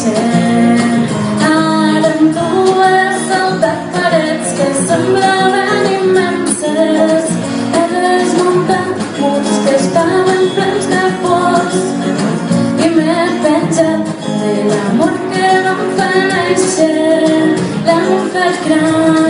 néixer. Ara amb tu he saltat parets que semblaven immenses. He desmuntat murs que estaven plens de pors i m'he penjat de l'amor que vam fer néixer. L'hem fet gran.